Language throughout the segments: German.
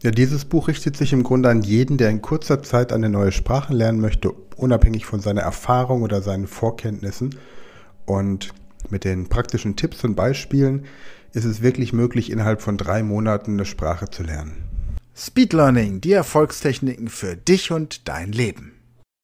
Ja, dieses Buch richtet sich im Grunde an jeden, der in kurzer Zeit eine neue Sprache lernen möchte, unabhängig von seiner Erfahrung oder seinen Vorkenntnissen. Und mit den praktischen Tipps und Beispielen ist es wirklich möglich, innerhalb von 3 Monaten eine Sprache zu lernen. Speed Learning, die Erfolgstechniken für dich und dein Leben.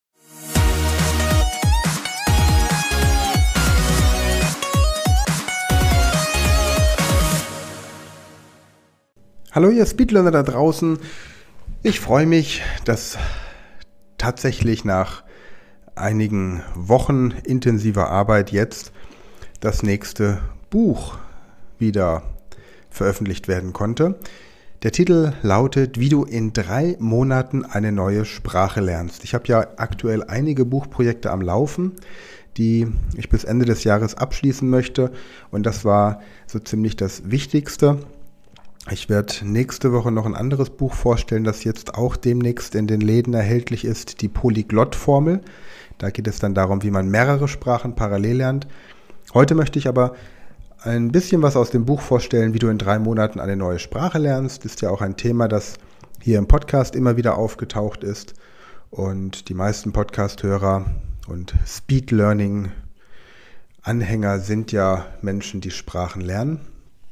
Hallo ihr Speedlearner da draußen. Ich freue mich, dass tatsächlich nach einigen Wochen intensiver Arbeit jetzt das nächste Buch wieder veröffentlicht werden konnte. Der Titel lautet, wie du in 3 Monaten eine neue Sprache lernst. Ich habe ja aktuell einige Buchprojekte am Laufen, die ich bis Ende des Jahres abschließen möchte. Und das war so ziemlich das Wichtigste. Ich werde nächste Woche noch ein anderes Buch vorstellen, das jetzt auch demnächst in den Läden erhältlich ist, die Polyglott-Formel. Da geht es dann darum, wie man mehrere Sprachen parallel lernt. Heute möchte ich aber ein bisschen was aus dem Buch vorstellen, wie du in 3 Monaten eine neue Sprache lernst. Das ist ja auch ein Thema, das hier im Podcast immer wieder aufgetaucht ist. Und die meisten Podcast-Hörer und Speed-Learning-Anhänger sind ja Menschen, die Sprachen lernen.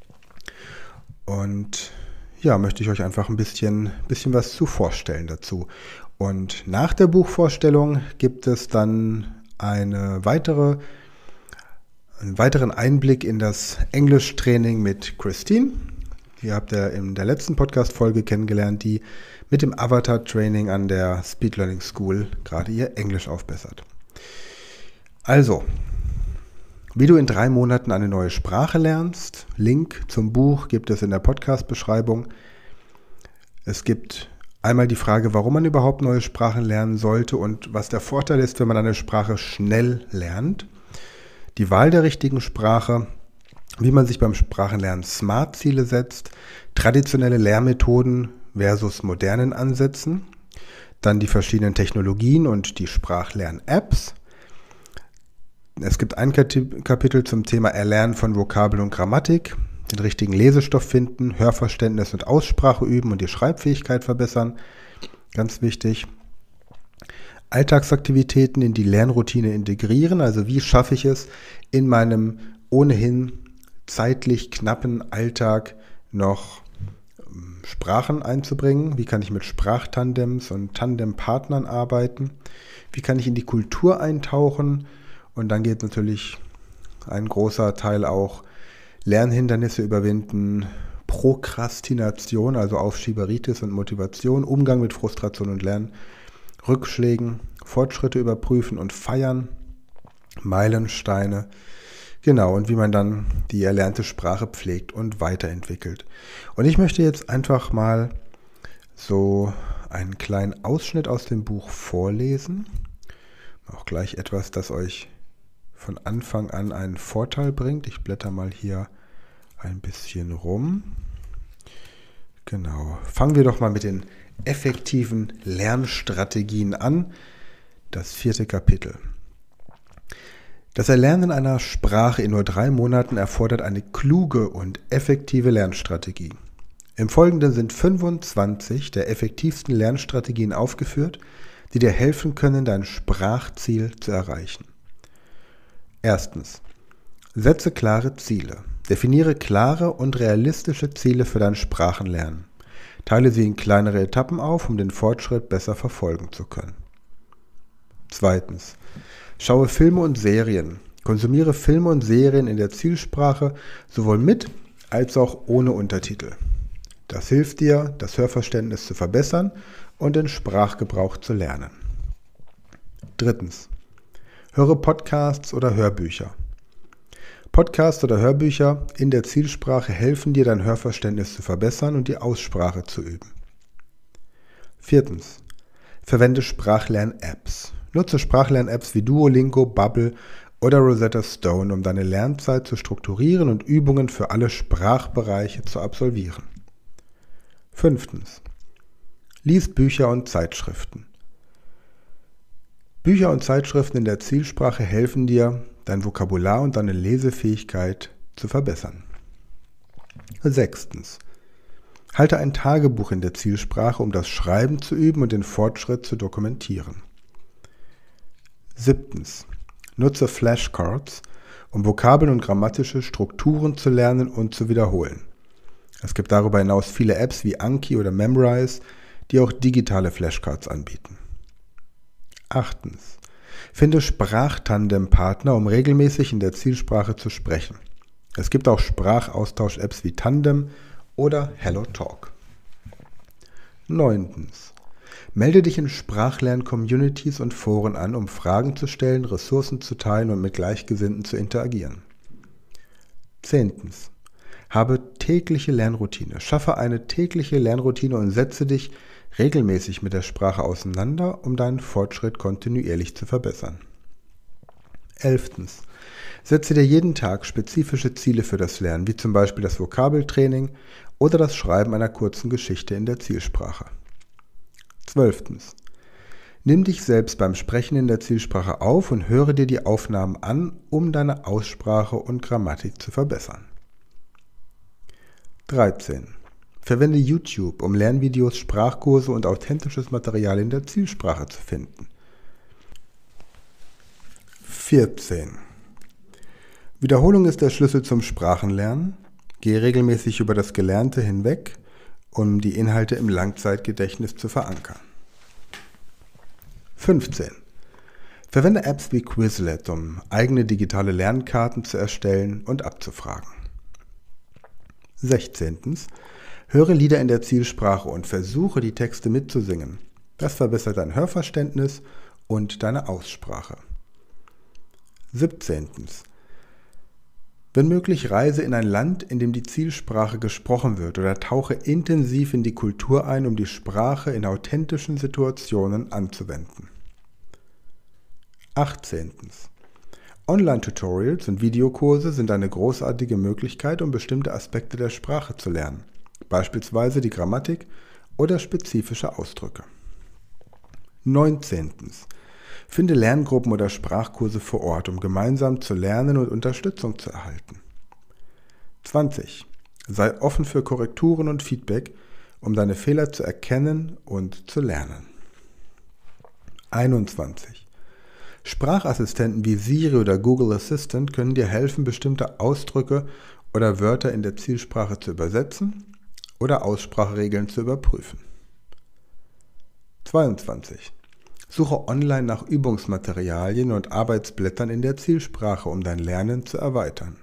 Und ja, möchte ich euch einfach ein bisschen was zu vorstellen dazu. Und nach der Buchvorstellung gibt es dann einen weiteren Einblick in das Englischtraining mit Christine. Die habt ihr in der letzten Podcast-Folge kennengelernt, die mit dem Avatar-Training an der Speed Learning School gerade ihr Englisch aufbessert. Also, wie du in 3 Monaten eine neue Sprache lernst. Link zum Buch gibt es in der Podcast-Beschreibung. Es gibt einmal die Frage, warum man überhaupt neue Sprachen lernen sollte und was der Vorteil ist, wenn man eine Sprache schnell lernt. Die Wahl der richtigen Sprache, wie man sich beim Sprachenlernen Smart-Ziele setzt, traditionelle Lehrmethoden versus modernen Ansätzen, dann die verschiedenen Technologien und die Sprachlern-Apps. Es gibt ein Kapitel zum Thema Erlernen von Vokabeln und Grammatik, den richtigen Lesestoff finden, Hörverständnis und Aussprache üben und die Schreibfähigkeit verbessern. Ganz wichtig. Alltagsaktivitäten in die Lernroutine integrieren, also wie schaffe ich es, in meinem ohnehin zeitlich knappen Alltag noch Sprachen einzubringen? Wie kann ich mit Sprachtandems und Tandempartnern arbeiten? Wie kann ich in die Kultur eintauchen? Und dann geht natürlich ein großer Teil auch Lernhindernisse überwinden, Prokrastination, also Aufschieberitis und Motivation, Umgang mit Frustration und Lernrückschlägen, Fortschritte überprüfen und feiern, Meilensteine, genau, und wie man dann die erlernte Sprache pflegt und weiterentwickelt. Und ich möchte jetzt einfach mal so einen kleinen Ausschnitt aus dem Buch vorlesen, auch gleich etwas, das euch von Anfang an einen Vorteil bringt. Ich blätter mal hier ein bisschen rum. Genau. Fangen wir doch mal mit den effektiven Lernstrategien an. Das 4. Kapitel. Das Erlernen einer Sprache in nur 3 Monaten erfordert eine kluge und effektive Lernstrategie. Im Folgenden sind 25 der effektivsten Lernstrategien aufgeführt, die dir helfen können, dein Sprachziel zu erreichen. Erstens. Setze klare Ziele. Definiere klare und realistische Ziele für dein Sprachenlernen. Teile sie in kleinere Etappen auf, um den Fortschritt besser verfolgen zu können. Zweitens. Schaue Filme und Serien. Konsumiere Filme und Serien in der Zielsprache, sowohl mit als auch ohne Untertitel. Das hilft dir, das Hörverständnis zu verbessern und den Sprachgebrauch zu lernen. Drittens. Höre Podcasts oder Hörbücher. Podcasts oder Hörbücher in der Zielsprache helfen dir, dein Hörverständnis zu verbessern und die Aussprache zu üben. Viertens. Verwende Sprachlern-Apps. Nutze Sprachlern-Apps wie Duolingo, Babbel oder Rosetta Stone, um deine Lernzeit zu strukturieren und Übungen für alle Sprachbereiche zu absolvieren. Fünftens. Lies Bücher und Zeitschriften. Bücher und Zeitschriften in der Zielsprache helfen dir, dein Vokabular und deine Lesefähigkeit zu verbessern. Sechstens. Halte ein Tagebuch in der Zielsprache, um das Schreiben zu üben und den Fortschritt zu dokumentieren. 7. Nutze Flashcards, um Vokabeln und grammatische Strukturen zu lernen und zu wiederholen. Es gibt darüber hinaus viele Apps wie Anki oder Memrise, die auch digitale Flashcards anbieten. 8. Finde Sprachtandem-Partner, um regelmäßig in der Zielsprache zu sprechen. Es gibt auch Sprachaustausch-Apps wie Tandem oder HelloTalk. 9. Melde dich in Sprachlern-Communities und Foren an, um Fragen zu stellen, Ressourcen zu teilen und mit Gleichgesinnten zu interagieren. 10. Habe tägliche Lernroutine. Schaffe eine tägliche Lernroutine und setze dich regelmäßig mit der Sprache auseinander, um deinen Fortschritt kontinuierlich zu verbessern. 11. Setze dir jeden Tag spezifische Ziele für das Lernen, wie zum Beispiel das Vokabeltraining oder das Schreiben einer kurzen Geschichte in der Zielsprache. 12. Nimm dich selbst beim Sprechen in der Zielsprache auf und höre dir die Aufnahmen an, um deine Aussprache und Grammatik zu verbessern. 13. Verwende YouTube, um Lernvideos, Sprachkurse und authentisches Material in der Zielsprache zu finden. 14. Wiederholung ist der Schlüssel zum Sprachenlernen. Gehe regelmäßig über das Gelernte hinweg, um die Inhalte im Langzeitgedächtnis zu verankern. 15. Verwende Apps wie Quizlet, um eigene digitale Lernkarten zu erstellen und abzufragen. 16. Höre Lieder in der Zielsprache und versuche, die Texte mitzusingen. Das verbessert dein Hörverständnis und deine Aussprache. 17. Wenn möglich, reise in ein Land, in dem die Zielsprache gesprochen wird, oder tauche intensiv in die Kultur ein, um die Sprache in authentischen Situationen anzuwenden. 18. Online-Tutorials und Videokurse sind eine großartige Möglichkeit, um bestimmte Aspekte der Sprache zu lernen, beispielsweise die Grammatik oder spezifische Ausdrücke. 19. Finde Lerngruppen oder Sprachkurse vor Ort, um gemeinsam zu lernen und Unterstützung zu erhalten. 20. Sei offen für Korrekturen und Feedback, um deine Fehler zu erkennen und zu lernen. 21. Sprachassistenten wie Siri oder Google Assistant können dir helfen, bestimmte Ausdrücke oder Wörter in der Zielsprache zu übersetzen oder Ausspracheregeln zu überprüfen. 22. Suche online nach Übungsmaterialien und Arbeitsblättern in der Zielsprache, um dein Lernen zu erweitern.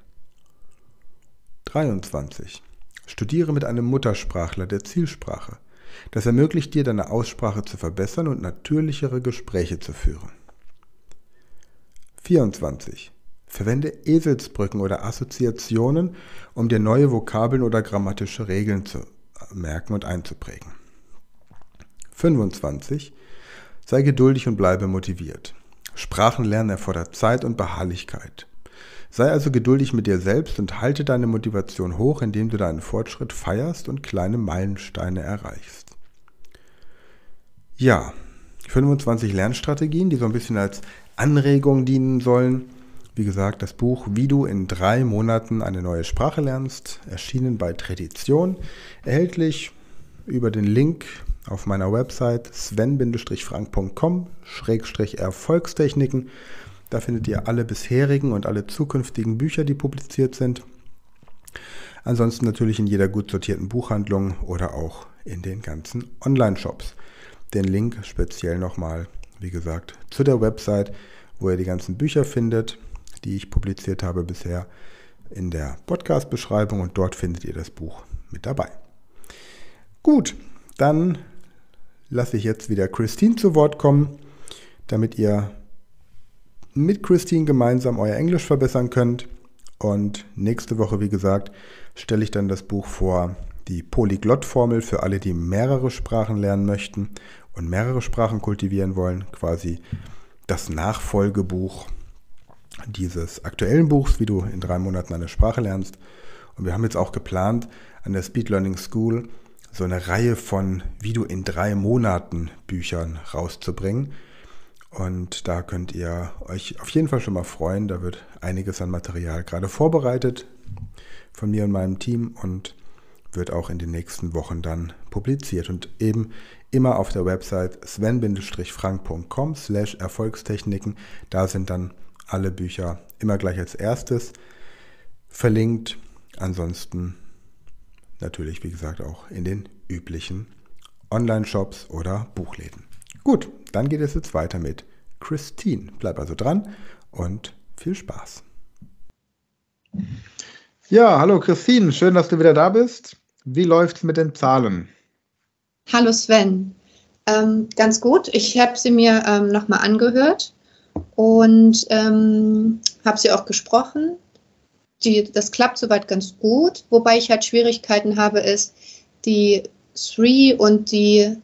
23. Studiere mit einem Muttersprachler der Zielsprache. Das ermöglicht dir, deine Aussprache zu verbessern und natürlichere Gespräche zu führen. 24. Verwende Eselsbrücken oder Assoziationen, um dir neue Vokabeln oder grammatische Regeln zu merken und einzuprägen. 25. Sei geduldig und bleibe motiviert. Sprachenlernen erfordert Zeit und Beharrlichkeit. Sei also geduldig mit dir selbst und halte deine Motivation hoch, indem du deinen Fortschritt feierst und kleine Meilensteine erreichst. Ja, 25 Lernstrategien, die so ein bisschen als Anregung dienen sollen. Wie gesagt, das Buch Wie du in 3 Monaten eine neue Sprache lernst, erschienen bei Tradition, erhältlich über den Link auf meiner Website sven-frank.com/Erfolgstechniken. Da findet ihr alle bisherigen und alle zukünftigen Bücher, die publiziert sind. Ansonsten natürlich in jeder gut sortierten Buchhandlung oder auch in den ganzen Online-Shops. Den Link speziell nochmal, wie gesagt, zu der Website, wo ihr die ganzen Bücher findet, die ich publiziert habe bisher, in der Podcast-Beschreibung, und dort findet ihr das Buch mit dabei. Gut, dann lasse ich jetzt wieder Christine zu Wort kommen, damit ihr mit Christine gemeinsam euer Englisch verbessern könnt. Und nächste Woche, wie gesagt, stelle ich dann das Buch vor, die Polyglott-Formel für alle, die mehrere Sprachen lernen möchten und mehrere Sprachen kultivieren wollen, quasi das Nachfolgebuch dieses aktuellen Buchs, wie du in 3 Monaten eine Sprache lernst. Und wir haben jetzt auch geplant, an der Speed Learning School so eine Reihe von Wie du in 3 Monaten Büchern rauszubringen. Und da könnt ihr euch auf jeden Fall schon mal freuen. Da wird einiges an Material gerade vorbereitet von mir und meinem Team. Und wird auch in den nächsten Wochen dann publiziert und eben immer auf der Website sven-frank.com/Erfolgstechniken. Da sind dann alle Bücher immer gleich als erstes verlinkt. Ansonsten natürlich, wie gesagt, auch in den üblichen Online-Shops oder Buchläden. Gut, dann geht es jetzt weiter mit Christine. Bleib also dran und viel Spaß. Ja, hallo Christine, schön, dass du wieder da bist. Wie läuft's mit den Zahlen? Hallo Sven, ganz gut. Ich habe sie mir nochmal angehört und habe sie auch gesprochen. Das klappt soweit ganz gut, wobei ich halt Schwierigkeiten habe, ist die 3 und die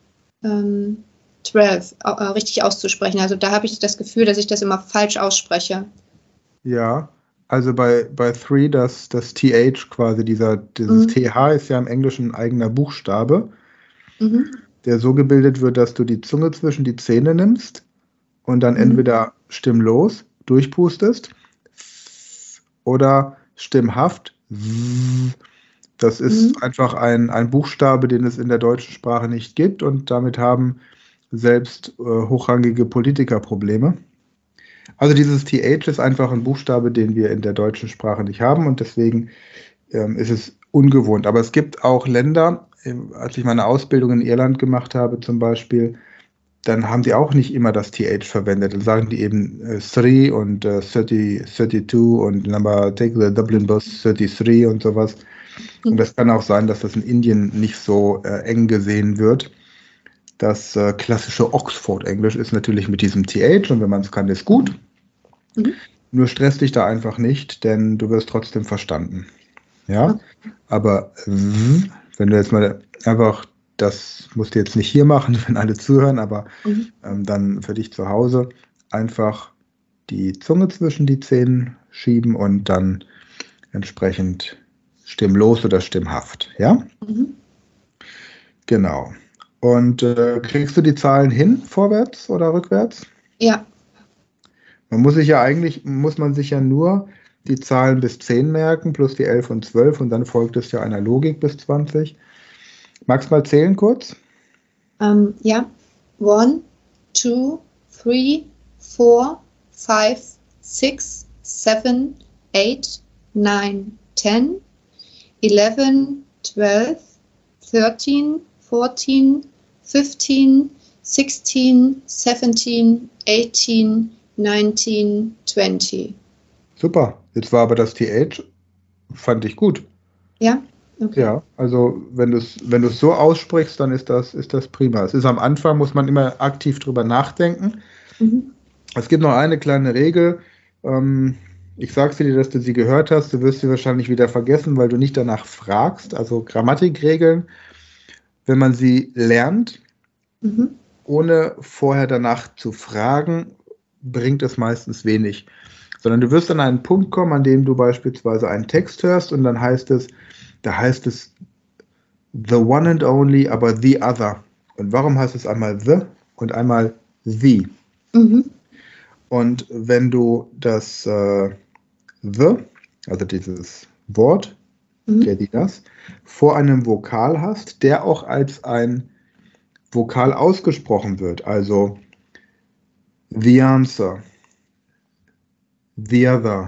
12 richtig auszusprechen. Also da habe ich das Gefühl, dass ich das immer falsch ausspreche. Ja, also bei 3, das TH quasi, dieses TH ist ja im Englischen ein eigener Buchstabe, der so gebildet wird, dass du die Zunge zwischen die Zähne nimmst und dann entweder stimmlos durchpustest oder stimmhaft. Das ist einfach ein Buchstabe, den es in der deutschen Sprache nicht gibt und damit haben selbst hochrangige Politiker Probleme. Also dieses TH ist einfach ein Buchstabe, den wir in der deutschen Sprache nicht haben und deswegen ist es ungewohnt. Aber es gibt auch Länder, als ich meine Ausbildung in Irland gemacht habe zum Beispiel, dann haben die auch nicht immer das TH verwendet. Dann sagen die eben 3 und 30, 32 und take the Dublin Bus 33 und sowas. Und das kann auch sein, dass das in Indien nicht so eng gesehen wird. Das klassische Oxford-Englisch ist natürlich mit diesem TH und wenn man es kann, ist gut. Nur stress dich da einfach nicht, denn du wirst trotzdem verstanden. Ja, aber wenn du jetzt mal einfach, das musst du jetzt nicht hier machen, wenn alle zuhören, aber dann für dich zu Hause einfach die Zunge zwischen die Zähne schieben und dann entsprechend stimmlos oder stimmhaft. Ja? Genau. Und kriegst du die Zahlen hin, vorwärts oder rückwärts? Ja. Muss man sich ja nur die Zahlen bis 10 merken, plus die 11 und 12 und dann folgt es ja einer Logik bis 20. Magst du mal zählen kurz? Ja. 1, 2, 3, 4, 5, 6, 7, 8, 9, 10, 11, 12, 13, 14, 15, 16, 17, 18, 19, 20. Super. Jetzt war aber das TH, fand ich gut. Ja? Okay. Ja, also wenn du es so aussprichst, dann ist das prima. Es ist am Anfang, muss man immer aktiv drüber nachdenken. Es gibt noch eine kleine Regel. Ich sage dir, dass du sie gehört hast. Du wirst sie wahrscheinlich wieder vergessen, weil du nicht danach fragst. Also Grammatikregeln, wenn man sie lernt, ohne vorher danach zu fragen, bringt es meistens wenig. Sondern du wirst an einen Punkt kommen, an dem du beispielsweise einen Text hörst und dann heißt es the one and only, aber the other. Und warum heißt es einmal the und einmal the? Und wenn du das the, also dieses Wort, das, vor einem Vokal hast, der auch als ein Vokal ausgesprochen wird, also the answer, the other,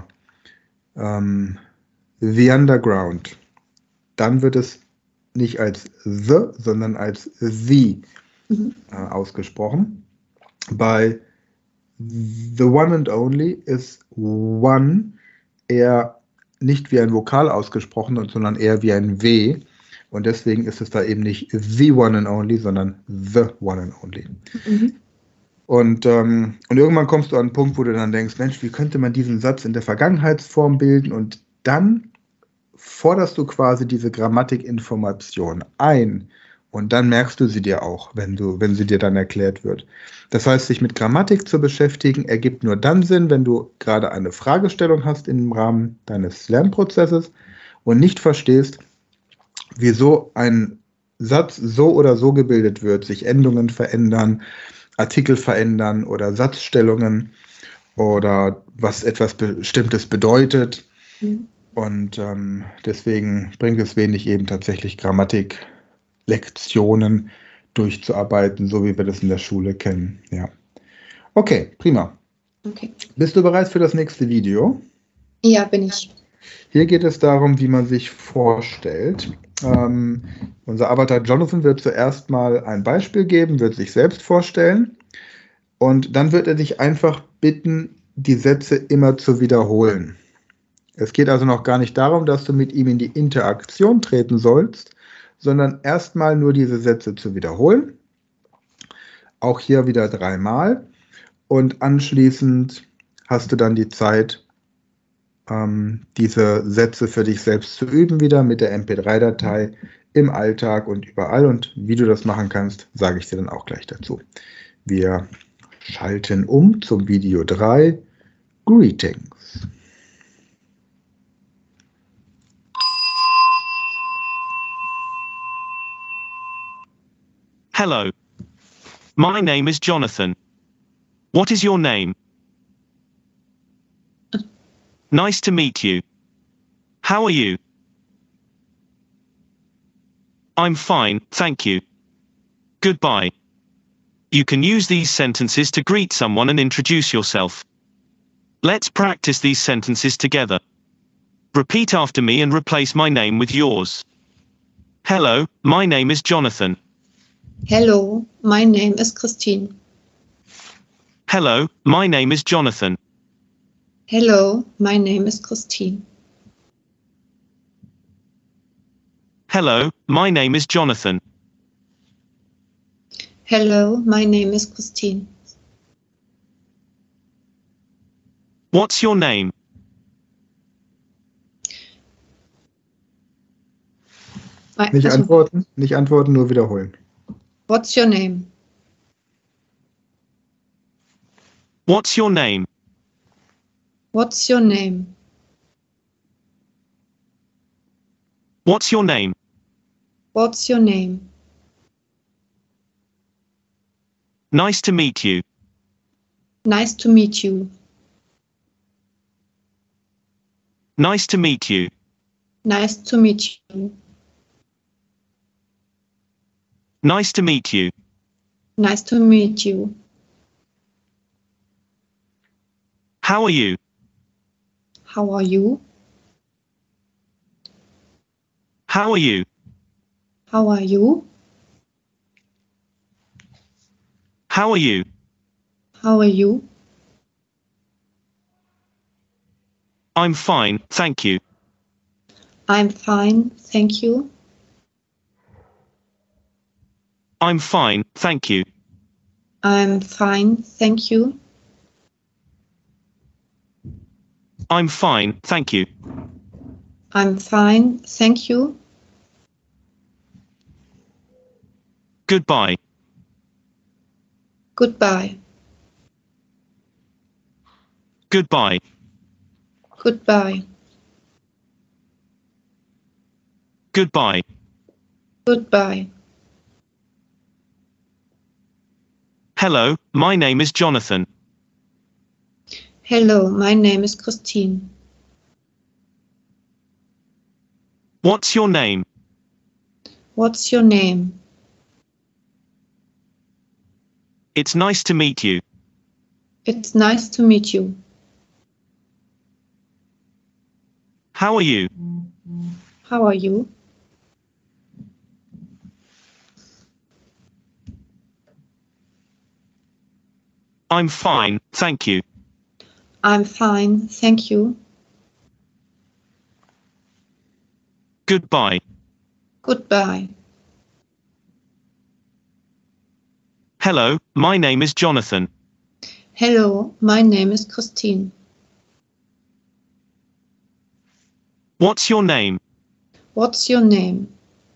the underground, dann wird es nicht als the, sondern als the ausgesprochen. Bei the one and only ist one eher nicht wie ein Vokal ausgesprochen, sondern eher wie ein W. Und deswegen ist es da eben nicht the one and only, sondern the one and only. Und irgendwann kommst du an einen Punkt, wo du dann denkst, Mensch, wie könnte man diesen Satz in der Vergangenheitsform bilden? Und dann forderst du quasi diese Grammatikinformation ein und dann merkst du sie dir auch, wenn sie dir dann erklärt wird. Das heißt, sich mit Grammatik zu beschäftigen, ergibt nur dann Sinn, wenn du gerade eine Fragestellung hast im Rahmen deines Lernprozesses und nicht verstehst, wieso ein Satz so oder so gebildet wird, sich Endungen verändern, Artikel verändern oder Satzstellungen oder was etwas Bestimmtes bedeutet. Und deswegen bringt es wenig, eben tatsächlich Grammatik-Lektionen durchzuarbeiten, so wie wir das in der Schule kennen. Ja. Okay, prima. Okay. Bist du bereit für das nächste Video? Ja, bin ich. Hier geht es darum, wie man sich vorstellt. Unser Avatar Jonathan wird zuerst mal ein Beispiel geben, wird sich selbst vorstellen und dann wird er dich einfach bitten, die Sätze immer zu wiederholen. Es geht also noch gar nicht darum, dass du mit ihm in die Interaktion treten sollst, sondern erstmal nur diese Sätze zu wiederholen. Auch hier wieder 3-mal. Und anschließend hast du dann die Zeit, diese Sätze für dich selbst zu üben, wieder mit der MP3-Datei im Alltag und überall. Und wie du das machen kannst, sage ich dir dann auch gleich dazu. Wir schalten um zum Video 3. Greetings. Hello. My name is Jonathan. What is your name? Nice to meet you. How are you? I'm fine, thank you. Goodbye. You can use these sentences to greet someone and introduce yourself. Let's practice these sentences together. Repeat after me and replace my name with yours. Hello, my name is Jonathan. Hello, my name is Christine. Hello, my name is Jonathan. Hello, my name is Christine. Hello, my name is Jonathan. Hello, my name is Christine. What's your name? Nicht antworten, nur wiederholen. What's your name? What's your name? What's your name? What's your name? What's your name? Nice to meet you. Nice to meet you. Nice to meet you. Nice to meet you. Nice to meet you. Nice to meet you. How are you? How are you? How are you? How are you? How are you? How are you? I'm fine, thank you. I'm fine, thank you. I'm fine, thank you. I'm fine, thank you. I'm fine, thank you. I'm fine, thank you. Goodbye. Goodbye. Goodbye. Goodbye. Goodbye. Goodbye. Hello, my name is Jonathan. Hello, my name is Christine. What's your name? What's your name? It's nice to meet you. It's nice to meet you. How are you? How are you? I'm fine, thank you. I'm fine, thank you. Goodbye. Goodbye. Hello, my name is Jonathan. Hello, my name is Christine. What's your name? What's your name?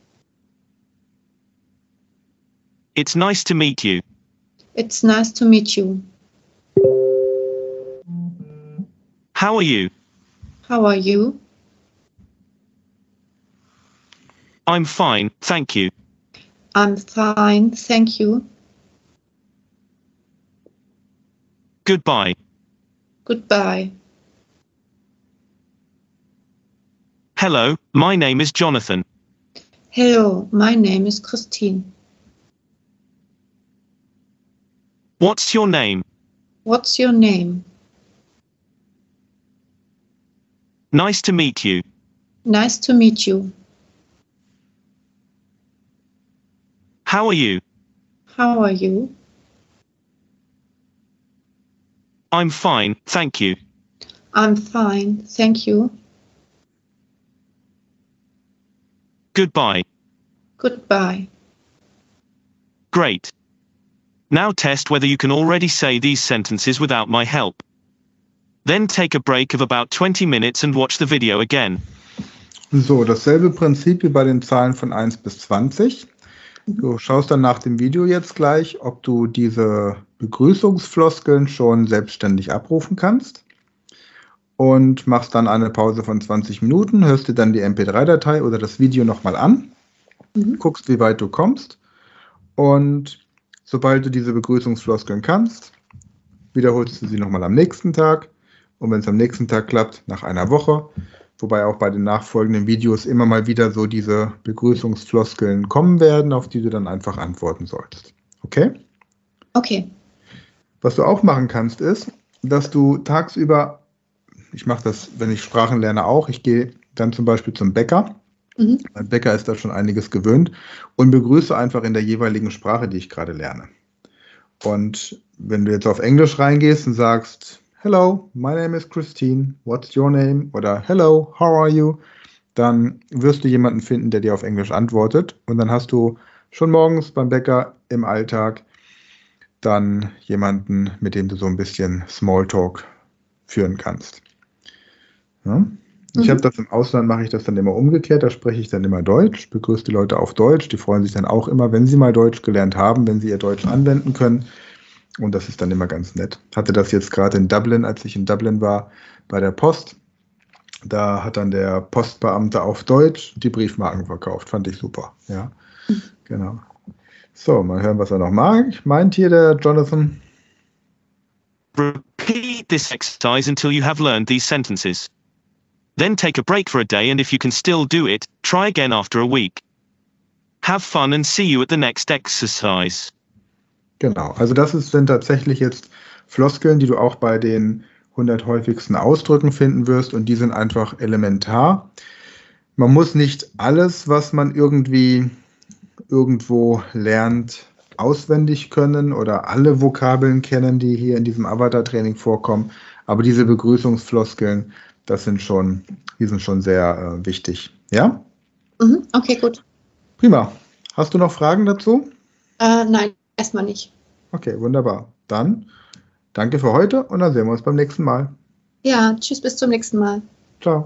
It's nice to meet you. It's nice to meet you. How are you? How are you? I'm fine, thank you. I'm fine, thank you. Goodbye. Goodbye. Hello, my name is Jonathan. Hello, my name is Christine. What's your name? What's your name? Nice to meet you. Nice to meet you. How are you? How are you? I'm fine, thank you. I'm fine, thank you. Goodbye. Goodbye. Great. Now test whether you can already say these sentences without my help. Then take a break of about 20 minutes and watch the video again. So, dasselbe Prinzip wie bei den Zahlen von 1 bis 20. Du schaust dann nach dem Video jetzt gleich, ob du diese Begrüßungsfloskeln schon selbstständig abrufen kannst. Und machst dann eine Pause von 20 Minuten, hörst dir dann die MP3-Datei oder das Video nochmal an, guckst, wie weit du kommst. Und sobald du diese Begrüßungsfloskeln kannst, wiederholst du sie nochmal am nächsten Tag. Und wenn es am nächsten Tag klappt, nach einer Woche, wobei auch bei den nachfolgenden Videos immer mal wieder so diese Begrüßungsfloskeln kommen werden, auf die du dann einfach antworten sollst. Okay? Okay. Was du auch machen kannst, ist, dass du tagsüber, ich mache das, wenn ich Sprachen lerne auch, ich gehe dann zum Beispiel zum Bäcker. Mein Bäcker ist da schon einiges gewöhnt und begrüße einfach in der jeweiligen Sprache, die ich gerade lerne. Und wenn du jetzt auf Englisch reingehst und sagst, Hello, my name is Christine, what's your name? Oder Hello, how are you? Dann wirst du jemanden finden, der dir auf Englisch antwortet. Und dann hast du schon morgens beim Bäcker im Alltag dann jemanden, mit dem du so ein bisschen Smalltalk führen kannst. Ja? Ich habe das im Ausland, mache ich das dann immer umgekehrt, da spreche ich dann immer Deutsch, begrüße die Leute auf Deutsch, die freuen sich dann auch immer, wenn sie mal Deutsch gelernt haben, wenn sie ihr Deutsch anwenden können. Und das ist dann immer ganz nett. Hatte das jetzt gerade in Dublin, als ich in Dublin war, bei der Post. Da hat dann der Postbeamte auf Deutsch die Briefmarken verkauft. Fand ich super. Ja, genau. So, mal hören, was er noch meint hier, der Jonathan. Repeat this exercise until you have learned these sentences. Then take a break for a day, and if you can still do it, try again after a week. Have fun and see you at the next exercise. Genau, also das sind tatsächlich jetzt Floskeln, die du auch bei den 100 häufigsten Ausdrücken finden wirst und die sind einfach elementar. Man muss nicht alles, was man irgendwo lernt, auswendig können oder alle Vokabeln kennen, die hier in diesem Avatar-Training vorkommen, aber diese Begrüßungsfloskeln, die sind schon sehr wichtig. Ja? Okay, gut. Prima. Hast du noch Fragen dazu? Nein, erstmal nicht. Okay, wunderbar. Dann danke für heute und dann sehen wir uns beim nächsten Mal. Ja, tschüss, bis zum nächsten Mal. Ciao.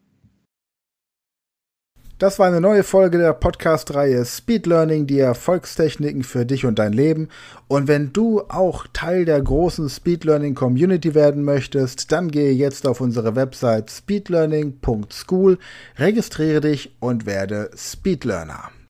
Das war eine neue Folge der Podcast-Reihe Speed Learning, die Erfolgstechniken für dich und dein Leben. Und wenn du auch Teil der großen Speed Learning Community werden möchtest, dann gehe jetzt auf unsere Website speedlearning.school, registriere dich und werde Speed Learner.